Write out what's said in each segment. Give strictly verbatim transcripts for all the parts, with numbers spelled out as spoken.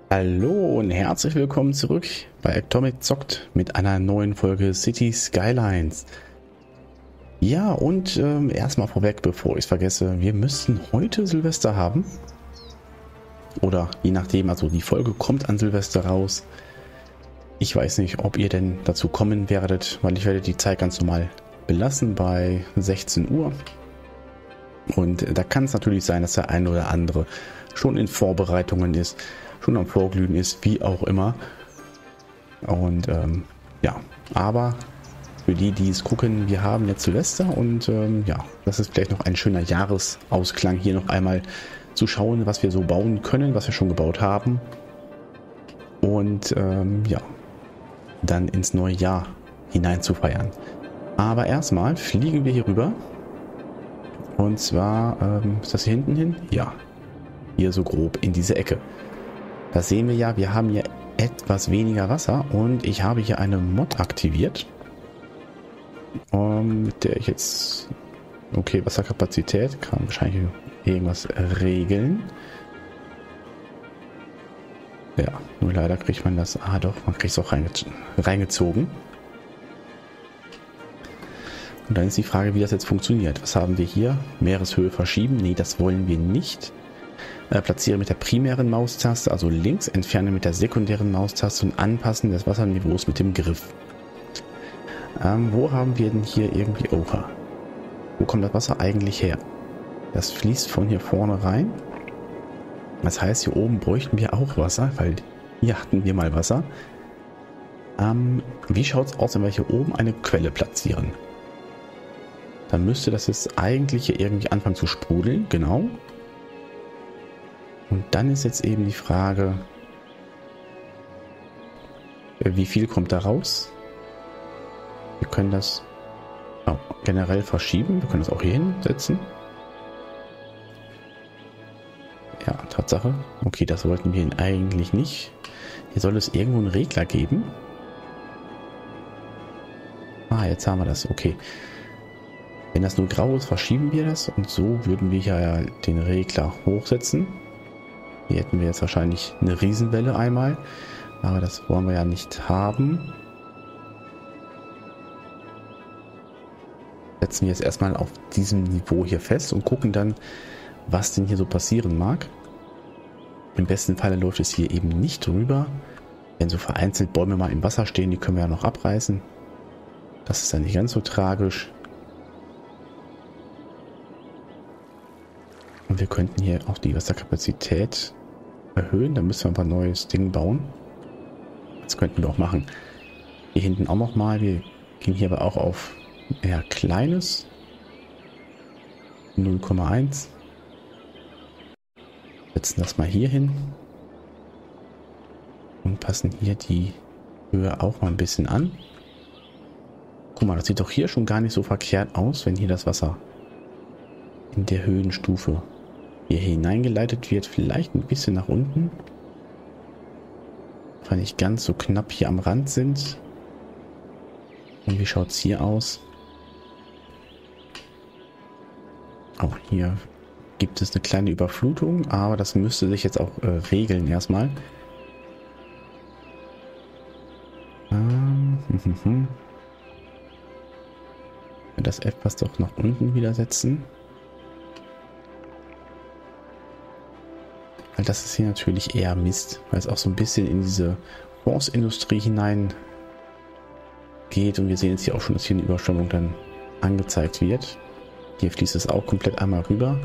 Hallo und herzlich willkommen zurück bei Atomic Zockt mit einer neuen Folge City Skylines. Ja, und ähm, erstmal vorweg, bevor ich es vergesse, wir müssten heute Silvester haben. Oder je nachdem, also die Folge kommt an Silvester raus. Ich weiß nicht, ob ihr denn dazu kommen werdet, weil ich werde die Zeit ganz normal belassen bei sechzehn Uhr. Und da kann es natürlich sein, dass der eine oder andere schon in Vorbereitungen ist, schon am Vorglühen ist, wie auch immer. Und ähm, ja, aber für die, die es gucken, wir haben jetzt Silvester und ähm, ja, das ist vielleicht noch ein schöner Jahresausklang, hier noch einmal zu schauen, was wir so bauen können, was wir schon gebaut haben. Und ähm, ja, dann ins neue Jahr hinein zu feiern. Aber erstmal fliegen wir hier rüber. Und zwar, ähm, ist das hier hinten hin? Ja, hier so grob in diese Ecke. Da sehen wir ja, wir haben hier etwas weniger Wasser und ich habe hier eine Mod aktiviert, um, mit der ich jetzt, okay, Wasserkapazität, kann wahrscheinlich irgendwas regeln. Ja, nur leider kriegt man das, ah doch, man kriegt es auch reinge reingezogen. Und dann ist die Frage, wie das jetzt funktioniert. Was haben wir hier? Meereshöhe verschieben? Nee, das wollen wir nicht. Äh, platziere mit der primären Maustaste, also links, entferne mit der sekundären Maustaste und anpassen des Wasserniveaus mit dem Griff. Ähm, wo haben wir denn hier irgendwie... Oha. Wo kommt das Wasser eigentlich her? Das fließt von hier vorne rein. Das heißt, hier oben bräuchten wir auch Wasser, weil hier hatten wir mal Wasser. Ähm, wie schaut es aus, wenn wir hier oben eine Quelle platzieren? Dann müsste das jetzt eigentlich hier irgendwie anfangen zu sprudeln, genau. Und dann ist jetzt eben die Frage, wie viel kommt da raus? Wir können das oh, generell verschieben. Wir können das auch hier hinsetzen. Ja, Tatsache. Okay, das wollten wir eigentlich nicht. Hier soll es irgendwo einen Regler geben. Ah, jetzt haben wir das. Okay. Wenn das nur grau ist, verschieben wir das. Und so würden wir hier den Regler hochsetzen. Hier hätten wir jetzt wahrscheinlich eine Riesenwelle einmal, aber das wollen wir ja nicht haben. Setzen wir jetzt erstmal auf diesem Niveau hier fest und gucken dann, was denn hier so passieren mag. Im besten Falle läuft es hier eben nicht drüber. Wenn so vereinzelt Bäume mal im Wasser stehen, die können wir ja noch abreißen. Das ist dann nicht ganz so tragisch. Und wir könnten hier auch die Wasserkapazität erhöhen. Da müssen wir aber ein neues Ding bauen. Das könnten wir auch machen. Hier hinten auch noch mal. Wir gehen hier aber auch auf eher kleines. null Komma eins. Setzen das mal hier hin. Und passen hier die Höhe auch mal ein bisschen an. Guck mal, das sieht doch hier schon gar nicht so verkehrt aus, wenn hier das Wasser in der Höhenstufe hier hineingeleitet wird, vielleicht ein bisschen nach unten, weil nicht ganz so knapp hier am Rand sind. Und wie schaut es hier aus? Auch hier gibt es eine kleine Überflutung, aber das müsste sich jetzt auch äh, regeln erstmal. Ähm, hm, hm, hm. Das etwas doch nach unten wieder setzen. Weil das ist hier natürlich eher Mist, weil es auch so ein bisschen in diese Forstindustrie hinein geht. Und wir sehen jetzt hier auch schon, dass hier eine Überschwemmung dann angezeigt wird. Hier fließt es auch komplett einmal rüber.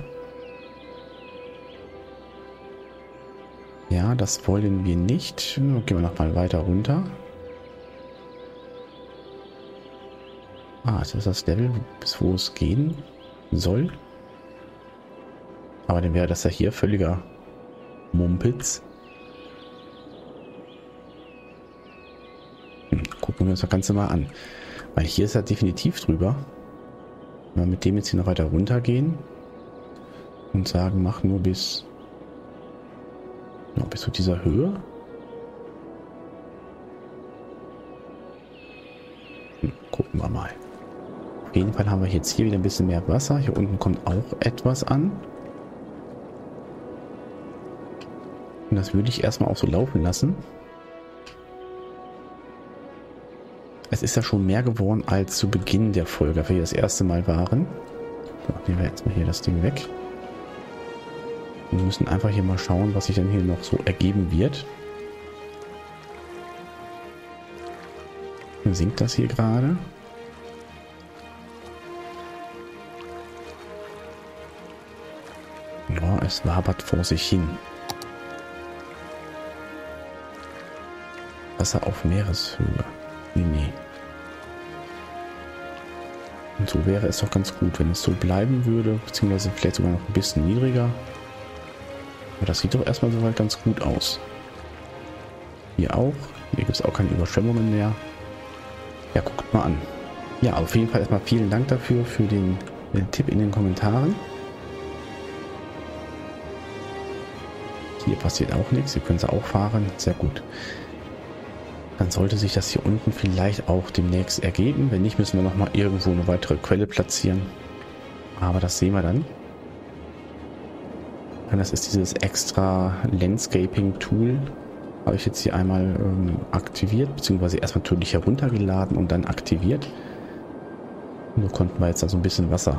Ja, das wollen wir nicht. Gehen wir nochmal weiter runter. Ah, das ist das Level, bis wo es gehen soll. Aber dann wäre das ja hier völliger Mumpitz. Hm, gucken wir uns das Ganze mal an. Weil hier ist er definitiv drüber. Wenn wir mit dem jetzt hier noch weiter runter gehen und sagen, mach nur bis, ja, bis zu dieser Höhe. Hm, gucken wir mal. Auf jeden Fall haben wir jetzt hier wieder ein bisschen mehr Wasser. Hier unten kommt auch etwas an. Und das würde ich erstmal auch so laufen lassen. Es ist ja schon mehr geworden als zu Beginn der Folge, als wir hier das erste Mal waren. So, nehmen wir jetzt mal hier das Ding weg. Und wir müssen einfach hier mal schauen, was sich dann hier noch so ergeben wird. Sinkt das hier gerade? Ja, es wabert vor sich hin. Wasser auf Meereshöhe. Nee, nee. Und so wäre es doch ganz gut, wenn es so bleiben würde, beziehungsweise vielleicht sogar noch ein bisschen niedriger. Aber das sieht doch erstmal soweit ganz gut aus. Hier auch. Hier gibt es auch keine Überschwemmungen mehr. Ja, guckt mal an. Ja, auf jeden Fall erstmal vielen Dank dafür, für den, den Tipp in den Kommentaren. Hier passiert auch nichts. Ihr könnt auch fahren. Sehr gut. Dann sollte sich das hier unten vielleicht auch demnächst ergeben. Wenn nicht, müssen wir nochmal irgendwo eine weitere Quelle platzieren. Aber das sehen wir dann. Und das ist dieses extra Landscaping Tool. Habe ich jetzt hier einmal ähm, aktiviert, beziehungsweise erst natürlich heruntergeladen und dann aktiviert. Und so konnten wir jetzt also ein bisschen Wasser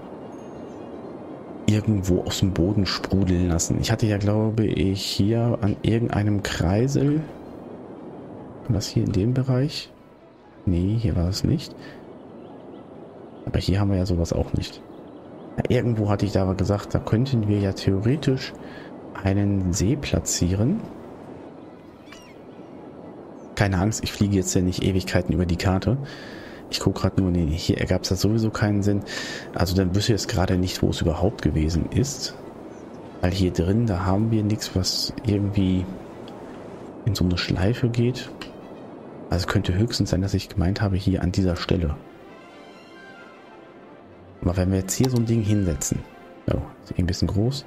irgendwo aus dem Boden sprudeln lassen. Ich hatte ja, glaube ich, hier an irgendeinem Kreisel, war das hier in dem Bereich? Nee, hier war es nicht. Aber hier haben wir ja sowas auch nicht. Ja, irgendwo hatte ich da aber gesagt, da könnten wir ja theoretisch einen See platzieren. Keine Angst, ich fliege jetzt ja nicht Ewigkeiten über die Karte. Ich gucke gerade nur, nee, hier ergab es ja sowieso keinen Sinn. Also dann wüsste ich jetzt gerade nicht, wo es überhaupt gewesen ist. Weil hier drin, da haben wir nichts, was irgendwie in so eine Schleife geht. Also es könnte höchstens sein, dass ich gemeint habe, hier an dieser Stelle. Aber wenn wir jetzt hier so ein Ding hinsetzen. Oh, ist ein bisschen groß.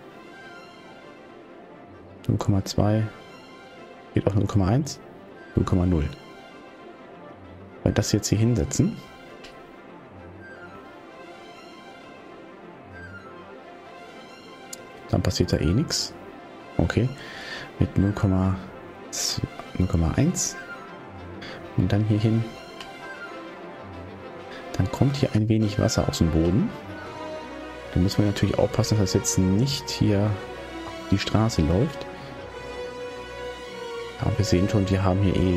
null Komma zwei. Geht auf null Komma eins. null Komma null. Weil das jetzt hier hinsetzen. Dann passiert da eh nichts. Okay. Mit null Komma eins. Und dann hier hin. Dann kommt hier ein wenig Wasser aus dem Boden. Da müssen wir natürlich aufpassen, dass das jetzt nicht hier die Straße läuft. Aber wir sehen schon, wir haben hier eh...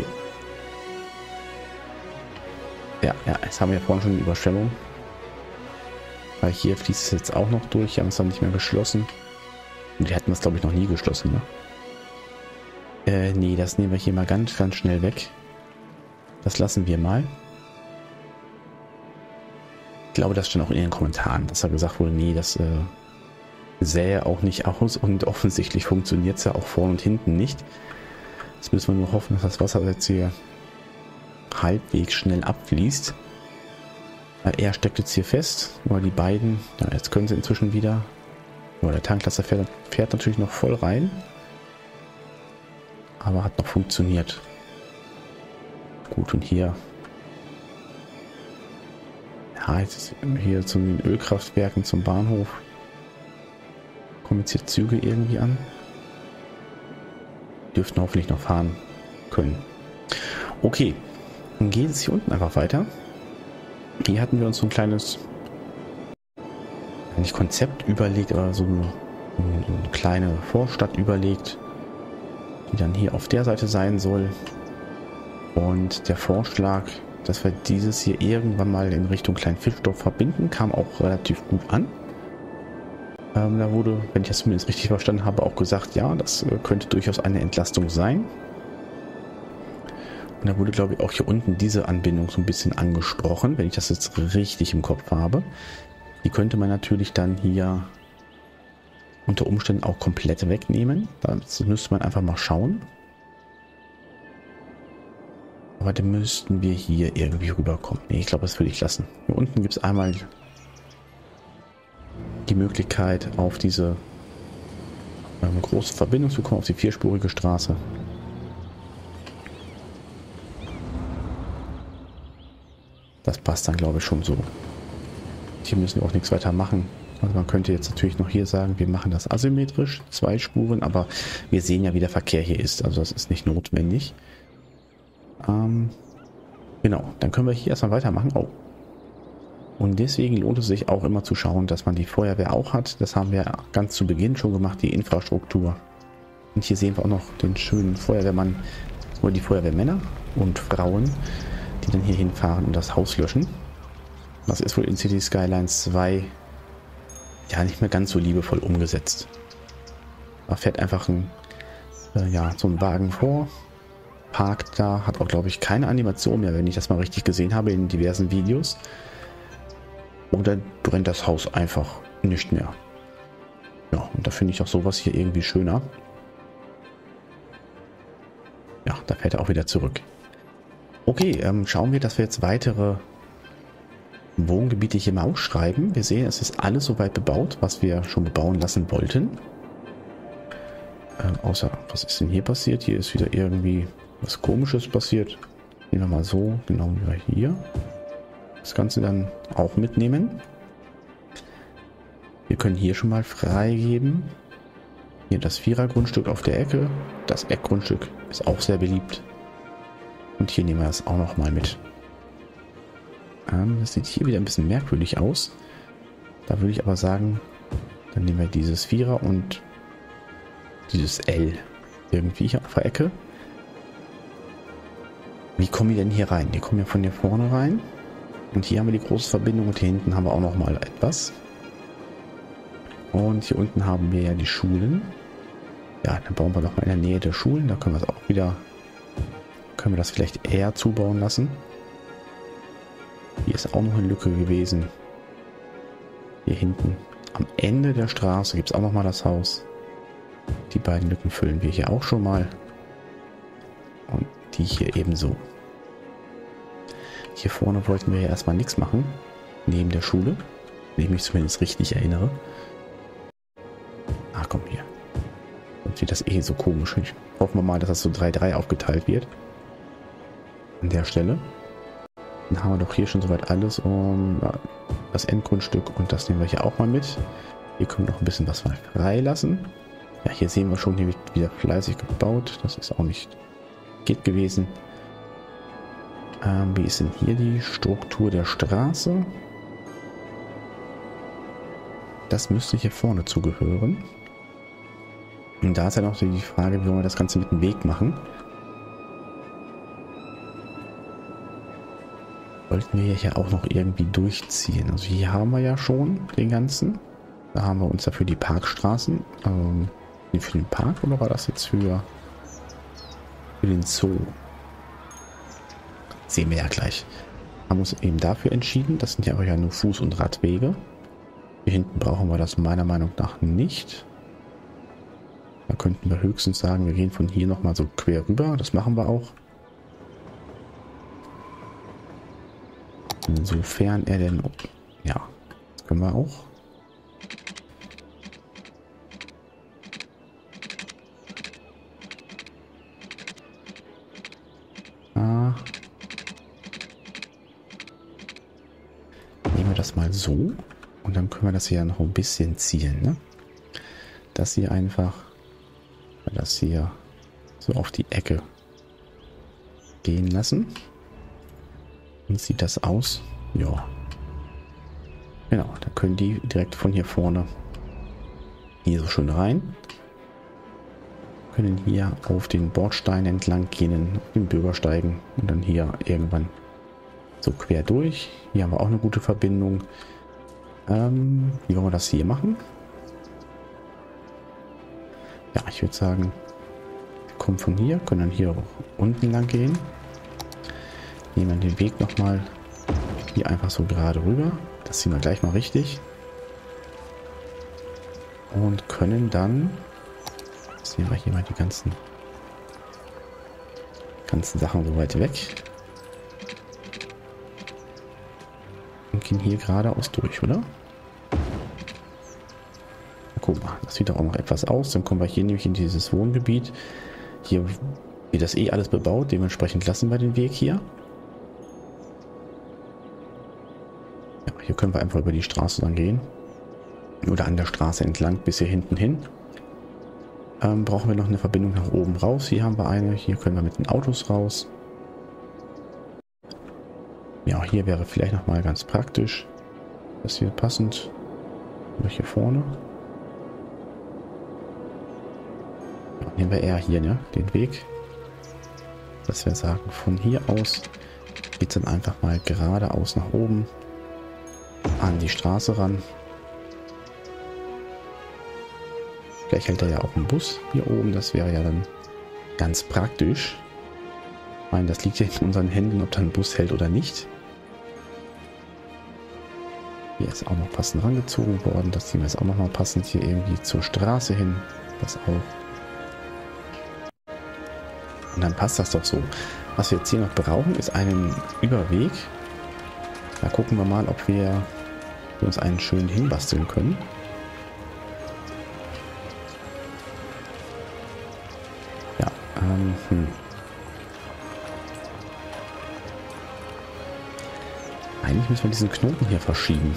Ja, ja, jetzt haben wir vorhin schon eine Überschwemmung. Weil hier fließt es jetzt auch noch durch. Wir haben es dann nicht mehr geschlossen. Und wir hätten das, glaube ich, noch nie geschlossen, ne? Äh, nee, das nehmen wir hier mal ganz, ganz schnell weg. Das lassen wir mal. Ich glaube, das stand auch in den Kommentaren, dass er gesagt wurde, nee, das äh, sähe auch nicht aus und offensichtlich funktioniert es ja auch vorne und hinten nicht. Jetzt müssen wir nur hoffen, dass das Wasser jetzt hier halbwegs schnell abfließt. Weil er steckt jetzt hier fest, aber die beiden, ja, jetzt können sie inzwischen wieder, aber der Tanklaster fährt, fährt natürlich noch voll rein, aber hat noch funktioniert. Gut, und hier ja, jetzt hier zu den Ölkraftwerken, zum Bahnhof kommen jetzt hier Züge irgendwie an. Dürften hoffentlich noch fahren können. Okay, dann geht es hier unten einfach weiter. Hier hatten wir uns so ein kleines, nicht Konzept überlegt, aber so eine, eine kleine Vorstadt überlegt, die dann hier auf der Seite sein soll. Und der Vorschlag, dass wir dieses hier irgendwann mal in Richtung Kleinfischdorf verbinden, kam auch relativ gut an. Ähm, da wurde, wenn ich das zumindest richtig verstanden habe, auch gesagt, ja, das äh, könnte durchaus eine Entlastung sein. Und da wurde, glaube ich, auch hier unten diese Anbindung so ein bisschen angesprochen, wenn ich das jetzt richtig im Kopf habe. Die könnte man natürlich dann hier unter Umständen auch komplett wegnehmen. Da müsste man einfach mal schauen. Aber dann müssten wir hier irgendwie rüberkommen. Nee, ich glaube, das würde ich lassen. Hier unten gibt es einmal die Möglichkeit, auf diese ähm, große Verbindung zu kommen, auf die vierspurige Straße. Das passt dann, glaube ich, schon so. Hier müssen wir auch nichts weiter machen. Also man könnte jetzt natürlich noch hier sagen, wir machen das asymmetrisch, zwei Spuren, aber wir sehen ja, wie der Verkehr hier ist. Also das ist nicht notwendig. Ähm, genau, dann können wir hier erstmal weitermachen. Oh. Und deswegen lohnt es sich auch immer zu schauen, dass man die Feuerwehr auch hat. Das haben wir ganz zu Beginn schon gemacht, die Infrastruktur. Und hier sehen wir auch noch den schönen Feuerwehrmann oder die Feuerwehrmänner und Frauen, die dann hier hinfahren und das Haus löschen. Das ist wohl in Cities Skylines zwei ja nicht mehr ganz so liebevoll umgesetzt. Da fährt einfach ein, äh, ja, so ein Wagen vor, parkt da, hat auch glaube ich keine Animation mehr, wenn ich das mal richtig gesehen habe in diversen Videos. Oder brennt das Haus einfach nicht mehr. Ja, und da finde ich auch sowas hier irgendwie schöner. Ja, da fährt er auch wieder zurück. Okay, ähm, schauen wir, dass wir jetzt weitere Wohngebiete hier mal ausschreiben. Wir sehen, es ist alles soweit bebaut, was wir schon bebauen lassen wollten. Ähm, außer, was ist denn hier passiert? Hier ist wieder irgendwie was Komisches passiert. Nehmen wir mal so, genau wie hier. Das Ganze dann auch mitnehmen. Wir können hier schon mal freigeben. Hier das Vierer-Grundstück auf der Ecke. Das Eckgrundstück ist auch sehr beliebt. Und hier nehmen wir das auch noch mal mit. Ähm, das sieht hier wieder ein bisschen merkwürdig aus. Da würde ich aber sagen, dann nehmen wir dieses Vierer und dieses L irgendwie hier auf der Ecke. Wie kommen die denn hier rein? Die kommen ja von hier vorne rein. Und hier haben wir die große Verbindung und hier hinten haben wir auch noch mal etwas. Und hier unten haben wir ja die Schulen. Ja, dann bauen wir doch mal in der Nähe der Schulen. Da können wir es auch wieder, können wir das vielleicht eher zubauen lassen. Hier ist auch noch eine Lücke gewesen. Hier hinten am Ende der Straße gibt es auch noch mal das Haus. Die beiden Lücken füllen wir hier auch schon mal. Und die hier ebenso. Hier vorne wollten wir ja erstmal nichts machen. Neben der Schule. Wenn ich mich zumindest richtig erinnere. Ah, komm hier. Und sieht das eh so komisch. Ich hoffe mal, dass das so drei drei aufgeteilt wird. An der Stelle. Dann haben wir doch hier schon soweit alles. Und das Endgrundstück. Und das nehmen wir hier auch mal mit. Hier können wir noch ein bisschen was freilassen. Ja, hier sehen wir schon, hier wird wieder fleißig gebaut. Das ist auch nicht geht gewesen. Ähm, wie ist denn hier die Struktur der Straße? Das müsste hier vorne zugehören. Und da ist ja noch die Frage, wie wollen wir das Ganze mit dem Weg machen? Wollten wir hier auch noch irgendwie durchziehen. Also hier haben wir ja schon den ganzen. Da haben wir uns dafür die Parkstraßen. Ähm, für den Park oder war das jetzt für, für den Zoo? Sehen wir ja gleich. Haben uns eben dafür entschieden. Das sind ja auch ja nur Fuß- und Radwege. Hier hinten brauchen wir das meiner Meinung nach nicht. Da könnten wir höchstens sagen, wir gehen von hier nochmal so quer rüber. Das machen wir auch. Insofern er denn... Ja, das können wir auch. Ah. Nehmen wir das mal so. Und dann können wir das hier noch ein bisschen zielen, ne? Das hier einfach, das hier so auf die Ecke gehen lassen. Und sieht das aus? Ja. Genau, da können die direkt von hier vorne hier so schön rein. Können hier auf den Bordstein entlang gehen, auf den Bürgersteigen und dann hier irgendwann so quer durch. Hier haben wir auch eine gute Verbindung. Ähm, wie wollen wir das hier machen? Ja, ich würde sagen, wir kommen von hier, können dann hier unten lang gehen. Nehmen den Weg nochmal hier einfach so gerade rüber. Das ziehen wir gleich mal richtig. Und können dann, jetzt nehmen wir hier mal die ganzen, ganzen Sachen so weit weg. Und gehen hier geradeaus durch, oder? Guck mal, das sieht doch auch noch etwas aus. Dann kommen wir hier nämlich in dieses Wohngebiet. Hier wird das eh alles bebaut. Dementsprechend lassen wir den Weg hier. Ja, hier können wir einfach über die Straße dann gehen. oder an der Straße entlang bis hier hinten hin. Ähm, brauchen wir noch eine Verbindung nach oben raus. Hier haben wir eine. Hier können wir mit den Autos raus. Ja, hier wäre vielleicht noch mal ganz praktisch. Das hier passend. Oder hier vorne. Ja, nehmen wir eher hier, ne? Den Weg. Dass wir sagen, von hier aus geht es dann einfach mal geradeaus nach oben an die Straße ran. Gleich hält er ja auch einen Bus hier oben. Das wäre ja dann ganz praktisch. Ich meine, das liegt ja in unseren Händen, ob da ein Bus hält oder nicht. Hier ist auch noch passend rangezogen worden. Das ziehen wir jetzt auch noch mal passend hier irgendwie zur Straße hin. Das auch. Und dann passt das doch so. Was wir jetzt hier noch brauchen, ist einen Überweg. Da gucken wir mal, ob wir uns einen schönen hinbasteln können. Ja, ähm, hm. Eigentlich müssen wir diesen Knoten hier verschieben.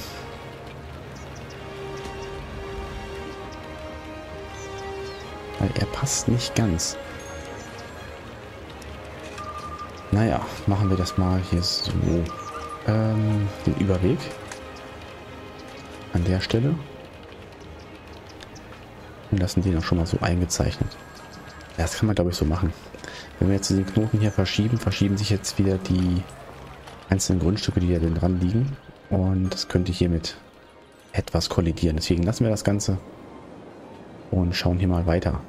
Weil er passt nicht ganz. Naja, machen wir das mal hier so. Ähm, den Überweg. An der Stelle. Und lassen den auch schon mal so eingezeichnet. Ja, das kann man glaube ich so machen. Wenn wir jetzt diesen Knoten hier verschieben, verschieben sich jetzt wieder die einzelnen Grundstücke, die da dran liegen. Und das könnte hiermit etwas kollidieren. Deswegen lassen wir das Ganze und schauen hier mal weiter.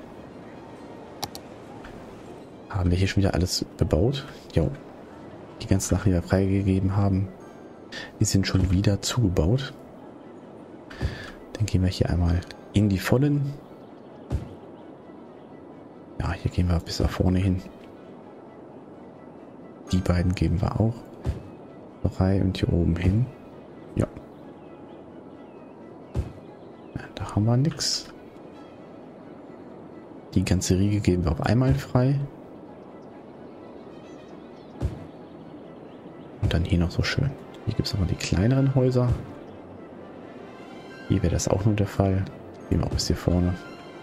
Haben wir hier schon wieder alles bebaut? Jo. Die ganzen Sachen, die wir freigegeben haben, die sind schon wieder zugebaut. Dann gehen wir hier einmal in die Vollen. Ja, hier gehen wir bis da vorne hin. Die beiden geben wir auch frei und hier oben hin. Ja. Ja, da haben wir nichts. Die ganze Riege geben wir auf einmal frei. Und dann hier noch so schön. Hier gibt es aber die kleineren Häuser. Hier wäre das auch nur der Fall. Gehen wir auch bis hier vorne.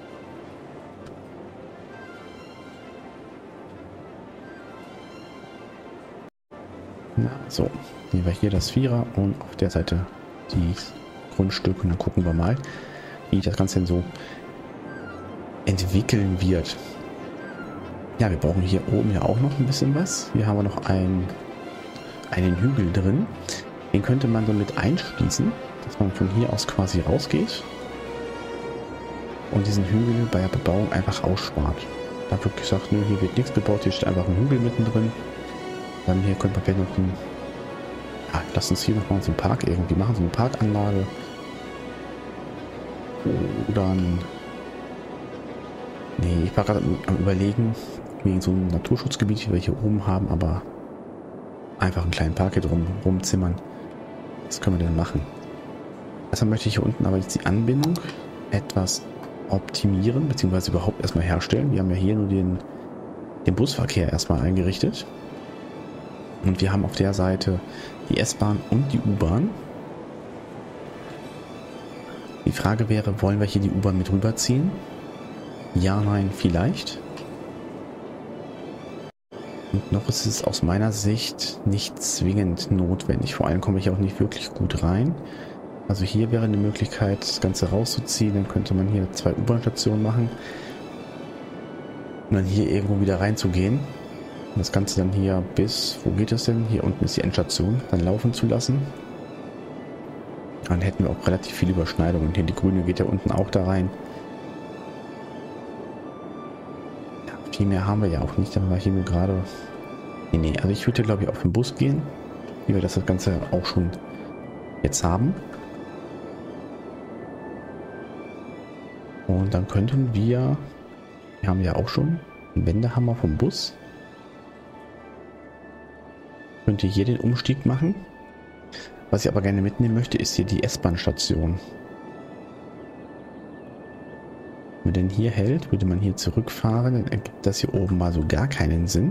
Na, so. Nehmen wir hier das Vierer und auf der Seite die Grundstücke. Und dann gucken wir mal, wie das Ganze denn so entwickeln wird. Ja, wir brauchen hier oben ja auch noch ein bisschen was. Hier haben wir noch ein, einen Hügel drin. Den könnte man so mit einschließen, dass man von hier aus quasi rausgeht und diesen Hügel bei der Bebauung einfach ausspart. Da wird gesagt, nö, hier wird nichts bebaut, hier steht einfach ein Hügel mittendrin. Dann hier könnte man vielleicht noch ein, ja, lass uns hier noch mal so einen Park irgendwie machen, so eine Parkanlage. Oder ein, nee, ich war gerade am überlegen, wegen so einem Naturschutzgebiet, wie wir hier oben haben, aber einfach einen kleinen Park hier drum rumzimmern. Was können wir denn machen? Erstmal möchte ich hier unten aber jetzt die Anbindung etwas optimieren, beziehungsweise überhaupt erstmal herstellen. Wir haben ja hier nur den, den Busverkehr erstmal eingerichtet. Und wir haben auf der Seite die S-Bahn und die U-Bahn. Die Frage wäre, wollen wir hier die U-Bahn mit rüberziehen? Ja, nein, vielleicht. Und noch ist es aus meiner Sicht nicht zwingend notwendig. Vor allem komme ich auch nicht wirklich gut rein. Also hier wäre eine Möglichkeit, das Ganze rauszuziehen. Dann könnte man hier zwei U-Bahn-Stationen machen. Und dann hier irgendwo wieder reinzugehen. Und das Ganze dann hier bis, wo geht es denn? Hier unten ist die Endstation, dann laufen zu lassen. Dann hätten wir auch relativ viele Überschneidungen. Hier die grüne geht ja unten auch da rein. Ja, viel mehr haben wir ja auch nicht, aber hier nur gerade... Nee, nee, also ich würde glaube ich auf den Bus gehen, wie wir das Ganze auch schon jetzt haben. Und dann könnten wir... Wir haben ja auch schon einen Wendehammer vom Bus. Könnte hier den Umstieg machen. Was ich aber gerne mitnehmen möchte, ist hier die S-Bahn-Station. Wenn man denn hier hält, würde man hier zurückfahren, dann ergibt das hier oben mal so gar keinen Sinn.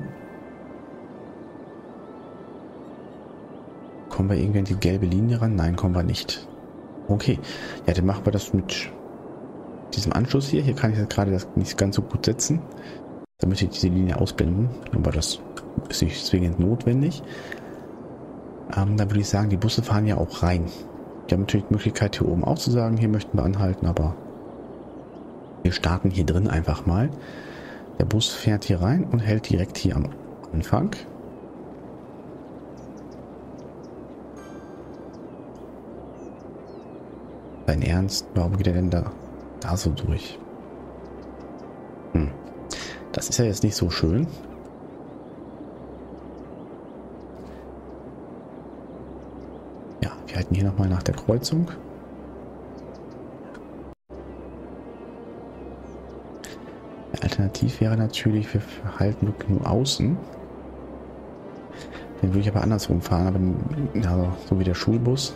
Kommen wir irgendwie an die gelbe Linie ran? Nein, kommen wir nicht. Okay, ja, dann machen wir das mit diesem Anschluss hier. Hier kann ich jetzt gerade das nicht ganz so gut setzen. Da möchte ich diese Linie ausblenden, aber das ist nicht zwingend notwendig. Ähm, dann würde ich sagen, die Busse fahren ja auch rein. Wir haben natürlich die Möglichkeit, hier oben auch zu sagen, hier möchten wir anhalten, aber wir starten hier drin einfach mal. Der Bus fährt hier rein und hält direkt hier am Anfang. Dein Ernst? Warum geht er denn da, da so durch? Hm. Das ist ja jetzt nicht so schön. Ja, wir halten hier nochmal nach der Kreuzung. Alternativ wäre natürlich, wir halten wirklich nur außen. Den würde ich aber andersrum fahren, aber ja, so wie der Schulbus.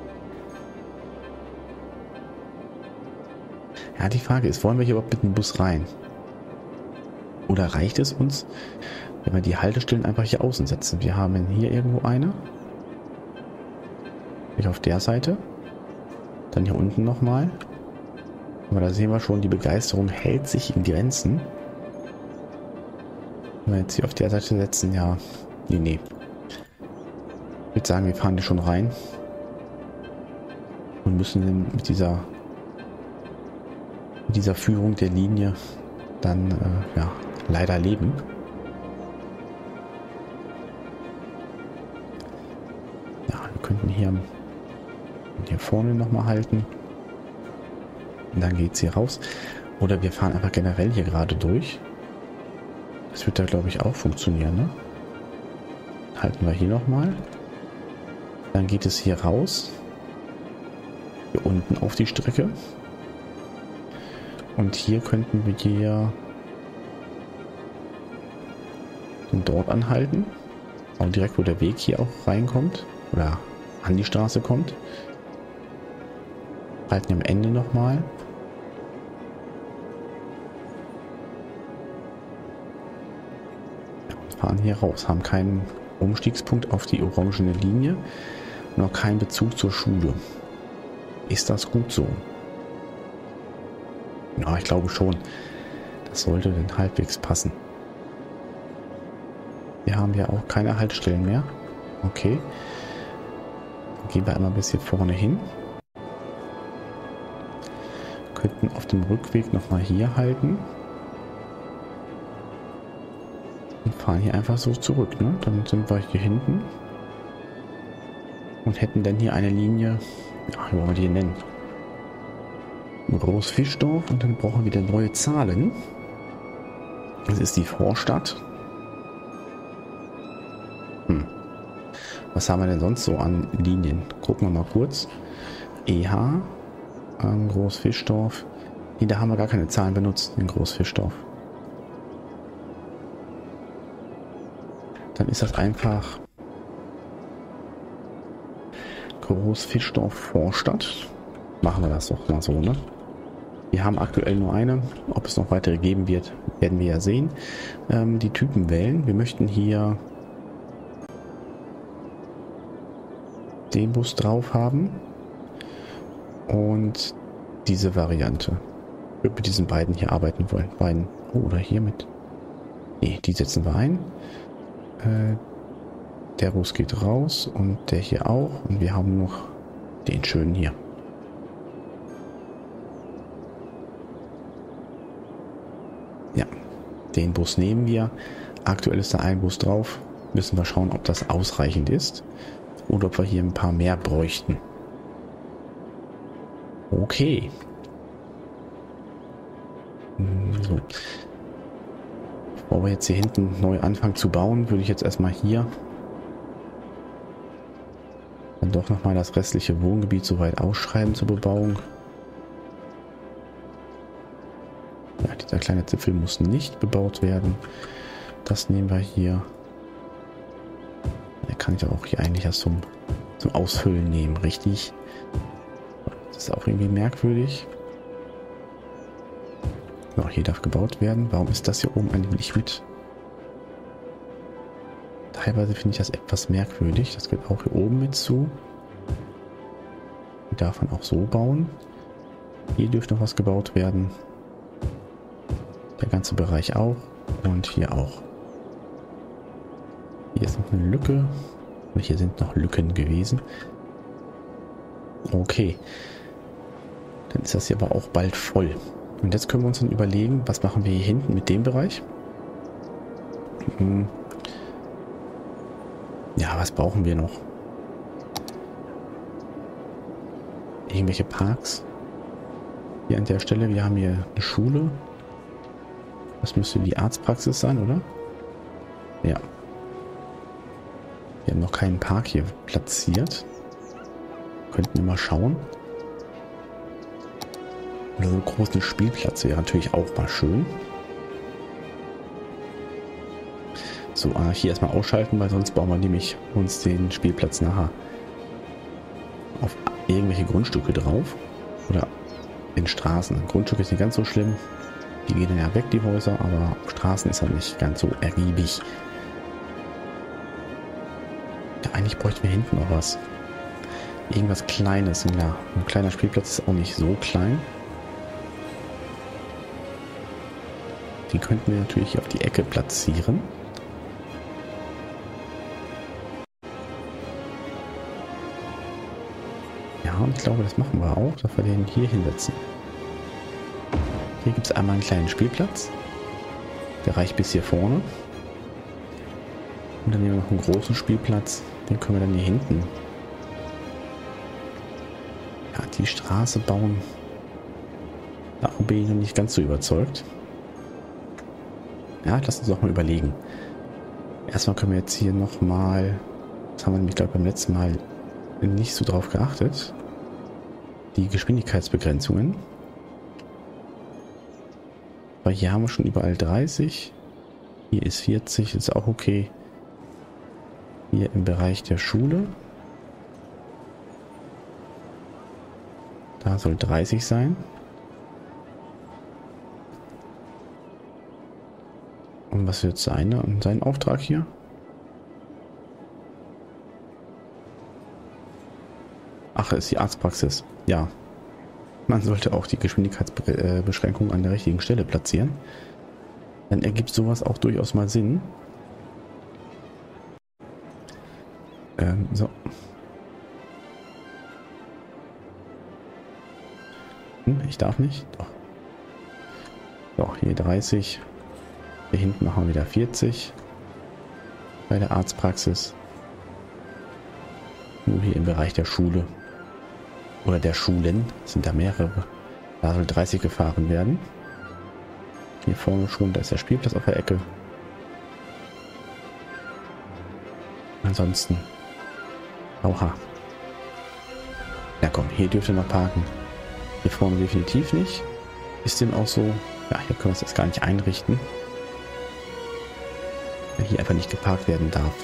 Ja, die Frage ist, wollen wir hier überhaupt mit dem Bus rein? Oder reicht es uns, wenn wir die Haltestellen einfach hier außen setzen? Wir haben hier irgendwo eine. Hier auf der Seite. Dann hier unten nochmal. Aber da sehen wir schon, die Begeisterung hält sich in Grenzen. Wenn wir jetzt hier auf der Seite setzen, ja, nee, nee. Ich würde sagen, wir fahren hier schon rein. Und müssen mit dieser, mit dieser Führung der Linie dann, äh, ja, leider leben. Ja, wir könnten hier, hier vorne nochmal halten. Und dann geht es hier raus. Oder wir fahren einfach generell hier gerade durch. Das wird da, glaube ich, auch funktionieren, ne? Halten wir hier nochmal. Dann geht es hier raus. Hier unten auf die Strecke. Und hier könnten wir hier dort anhalten. Auch direkt, wo der Weg hier auch reinkommt. Oder an die Straße kommt. Halten am Ende nochmal. Fahren hier raus, haben keinen Umstiegspunkt auf die orangene Linie und auch keinen Bezug zur Schule. Ist das gut so? Ja, ich glaube schon. Das sollte dann halbwegs passen. Wir haben ja auch keine Haltestellen mehr. Okay. Dann gehen wir einmal bis hier vorne hin. Könnten auf dem Rückweg nochmal hier halten. Und fahren hier einfach so zurück, ne? Dann sind wir hier hinten. Und hätten dann hier eine Linie, ja, wie wollen wir die nennen? Großfischdorf, und dann brauchen wir wieder neue Zahlen. Das ist die Vorstadt. Hm. Was haben wir denn sonst so an Linien? Gucken wir mal kurz. E H, ähm, Großfischdorf. Nee, da haben wir gar keine Zahlen benutzt in Großfischdorf. Dann ist das einfach Großfischdorf Vorstadt. Machen wir das doch mal so, ne? Wir haben aktuell nur eine. Ob es noch weitere geben wird, werden wir ja sehen. Ähm, die Typen wählen. Wir möchten hier den Bus drauf haben. Und diese Variante. Ich würde mit diesen beiden hier arbeiten wollen. Beiden. Oh, oder hier mit. Nee, die setzen wir ein. Äh, der Bus geht raus und der hier auch. Und wir haben noch den schönen hier. Ja, den Bus nehmen wir. Aktuell ist da ein Bus drauf. Müssen wir schauen, ob das ausreichend ist. Oder ob wir hier ein paar mehr bräuchten. Okay. So. Bevor wir jetzt hier hinten neu anfangen zu bauen, würde ich jetzt erstmal hier dann doch nochmal das restliche Wohngebiet soweit ausschreiben zur Bebauung. Ja, dieser kleine Zipfel muss nicht bebaut werden. Das nehmen wir hier. Der kann ich auch hier eigentlich erst zum, zum Ausfüllen nehmen, richtig? Das ist auch irgendwie merkwürdig. So, hier darf gebaut werden. Warum ist das hier oben eigentlich nicht mit? Teilweise finde ich das etwas merkwürdig. Das geht auch hier oben mit zu. darf man auch so bauen. Hier dürfte noch was gebaut werden. Der ganze Bereich auch. Und hier auch. Hier ist noch eine Lücke. Und hier sind noch Lücken gewesen. Okay. Dann ist das hier aber auch bald voll. Und jetzt können wir uns dann überlegen, was machen wir hier hinten mit dem Bereich? Hm. Ja, was brauchen wir noch? Irgendwelche Parks? Hier an der Stelle, wir haben hier eine Schule. Das müsste die Arztpraxis sein, oder? Ja. Wir haben noch keinen Park hier platziert. Könnten wir mal schauen. Oder so einen großen Spielplatz wäre natürlich auch mal schön. So, ah, hier erstmal ausschalten, weil sonst bauen wir nämlich uns den Spielplatz nachher auf irgendwelche Grundstücke drauf. Oder in Straßen. Grundstücke ist nicht ganz so schlimm. Die gehen dann ja weg, die Häuser, aber auf Straßen ist er nicht ganz so ergiebig. Ja, eigentlich bräuchten wir hinten noch was. Irgendwas Kleines. Ja, ein kleiner Spielplatz ist auch nicht so klein. Die könnten wir natürlich hier auf die Ecke platzieren. Ja, und ich glaube, das machen wir auch, dass wir den hier hinsetzen. Hier gibt es einmal einen kleinen Spielplatz. Der reicht bis hier vorne. Und dann nehmen wir noch einen großen Spielplatz. Den können wir dann hier hinten. Ja, die Straße bauen. Davon bin ich noch nicht ganz so überzeugt. Ja, lass uns doch mal überlegen. Erstmal können wir jetzt hier nochmal, das haben wir nämlich, glaube ich, beim letzten Mal nicht so drauf geachtet, die Geschwindigkeitsbegrenzungen. Weil hier haben wir schon überall dreißig. Hier ist vierzig, ist auch okay. Hier im Bereich der Schule. Da soll dreißig sein. Und was wird seine und sein Auftrag hier? Ach, ist die Arztpraxis. Ja. Man sollte auch die Geschwindigkeitsbeschränkung an der richtigen Stelle platzieren. Dann ergibt sowas auch durchaus mal Sinn. Ähm, so. Hm, ich darf nicht. Doch. Doch, hier dreißig. Hier hinten machen wir wieder vierzig. Bei der Arztpraxis. Nur hier im Bereich der Schule. Oder der Schulen. Sind da mehrere. Da soll dreißig gefahren werden. Hier vorne schon, da ist der Spielplatz auf der Ecke. Ansonsten. Oha. Ja komm, hier dürft ihr noch parken. Hier vorne definitiv nicht. Ist dem auch so. Ja, hier können wir es jetzt gar nicht einrichten. Weil hier einfach nicht geparkt werden darf.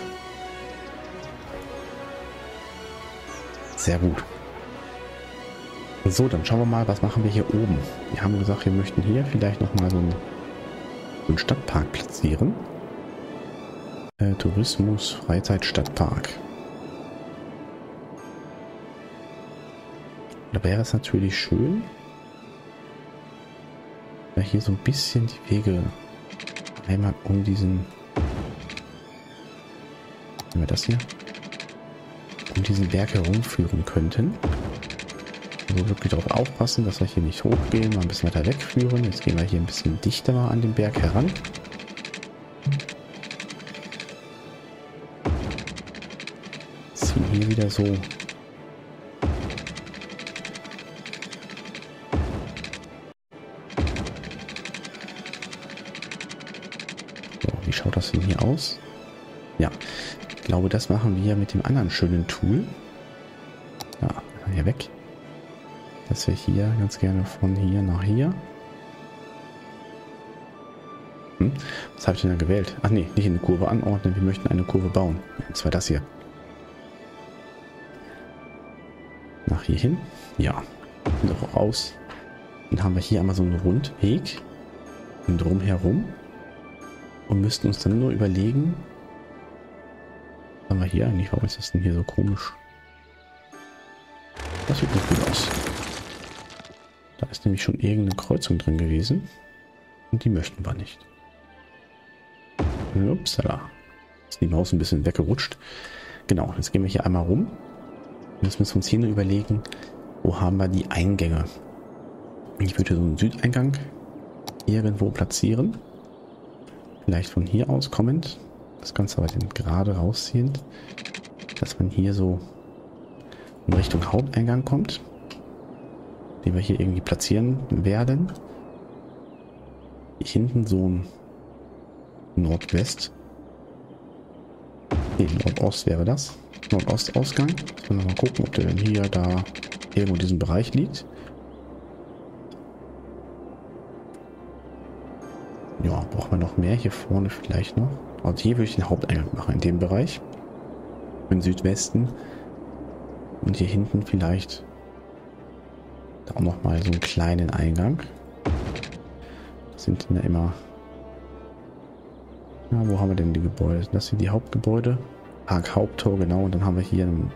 Sehr gut. So, dann schauen wir mal, was machen wir hier oben. Wir haben gesagt, wir möchten hier vielleicht nochmal so einen, so einen Stadtpark platzieren. Äh, Tourismus, Freizeit, Stadtpark. Da wäre es natürlich schön, wenn hier so ein bisschen die Wege einmal um diesen, wenn wir das hier, um diesen Berg herumführen könnten. Also wirklich darauf aufpassen, dass wir hier nicht hochgehen, mal ein bisschen weiter wegführen. Jetzt gehen wir hier ein bisschen dichter mal an den Berg heran. Ziehen hier wieder so. So, wie schaut das denn hier aus? Ja, ich glaube, das machen wir mit dem anderen schönen Tool. Ja, hier weg. Dass wir hier ganz gerne von hier nach hier. Hm, was habe ich denn da gewählt? Ach nee, nicht eine Kurve anordnen, wir möchten eine Kurve bauen. Und zwar das hier. Nach hier hin. Ja. Und auch raus. Dann haben wir hier einmal so einen Rundweg. Drumherum. Und müssten uns dann nur überlegen. Was haben wir hier eigentlich? Warum ist das denn hier so komisch? Das sieht nicht gut aus. Da ist nämlich schon irgendeine Kreuzung drin gewesen. Und die möchten wir nicht. Upsala. Ist die Maus ein bisschen weggerutscht. Genau, jetzt gehen wir hier einmal rum. Jetzt müssen wir uns hier nur überlegen, wo haben wir die Eingänge. Ich würde so einen Südeingang irgendwo platzieren. Vielleicht von hier aus kommend. Das Ganze aber dann gerade rausziehend. Dass man hier so in Richtung Haupteingang kommt. Den wir hier irgendwie platzieren werden. Hier hinten so ein Nordwest. Nee, Nordost wäre das. Nordostausgang. Jetzt müssen wir mal gucken, ob der denn hier, da irgendwo in diesem Bereich liegt. Ja, brauchen wir noch mehr hier vorne vielleicht noch. Also hier würde ich den Haupteingang machen, in dem Bereich. Im Südwesten. Und hier hinten vielleicht da auch noch mal so einen kleinen Eingang. Das sind ja immer... Ja, wo haben wir denn die Gebäude? Das sind die Hauptgebäude. Park Haupttor, genau. Und dann haben wir hier, ein,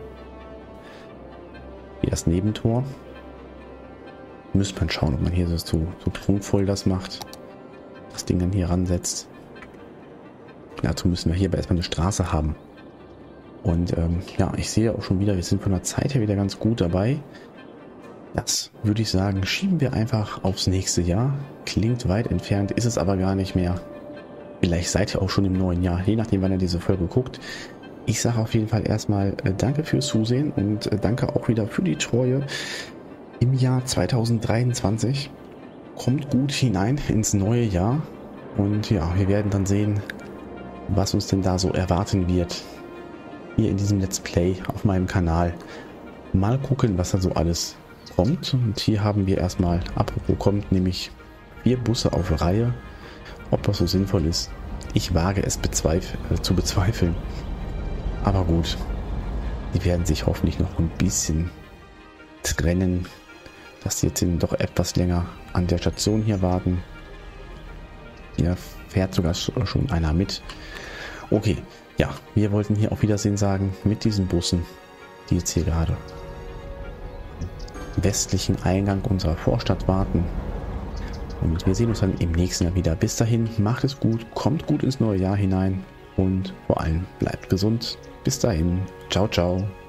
hier das Nebentor. Müsste man schauen, ob man hier so, so prunkvoll das macht. Das Ding dann hier ransetzt. Dazu müssen wir hier aber erstmal eine Straße haben. Und ähm, ja, ich sehe auch schon wieder, wir sind von der Zeit her wieder ganz gut dabei. Das würde ich sagen, schieben wir einfach aufs nächste Jahr. Klingt weit entfernt, ist es aber gar nicht mehr. Vielleicht seid ihr auch schon im neuen Jahr, je nachdem, wann ihr diese Folge guckt. Ich sage auf jeden Fall erstmal äh, danke fürs Zusehen und äh, danke auch wieder für die Treue im Jahr zweitausenddreiundzwanzig. Kommt gut hinein ins neue Jahr und ja, wir werden dann sehen, was uns denn da so erwarten wird. Hier in diesem Let's Play auf meinem Kanal. Mal gucken, was da so alles kommt. Und hier haben wir erstmal, apropos kommt, nämlich vier Busse auf Reihe. Ob das so sinnvoll ist, ich wage es bezweif äh, zu bezweifeln. Aber gut, die werden sich hoffentlich noch ein bisschen trennen, dass sie jetzt doch etwas länger an der Station hier warten. Hier fährt sogar schon einer mit. Okay, ja, wir wollten hier auf Wiedersehen sagen mit diesen Bussen, die jetzt hier gerade am westlichen Eingang unserer Vorstadt warten. Und wir sehen uns dann im nächsten Jahr wieder. Bis dahin, macht es gut, kommt gut ins neue Jahr hinein und vor allem bleibt gesund. Bis dahin, ciao, ciao.